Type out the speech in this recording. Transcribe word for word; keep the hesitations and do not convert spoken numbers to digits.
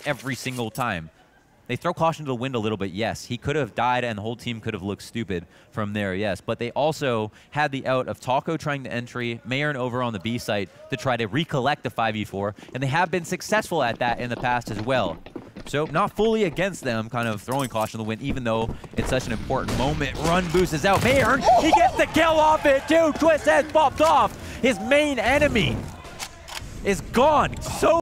every single time. They throw caution to the wind a little bit, yes. He could have died and the whole team could have looked stupid from there, yes. But they also had the out of Taco trying to entry, Mayern over on the B site to try to recollect the five v four, and they have been successful at that in the past as well. So not fully against them, kind of throwing caution to the wind, even though it's such an important moment. Run boost is out. Mayern, he gets the kill off it too. Twist has popped off. His main enemy is gone. So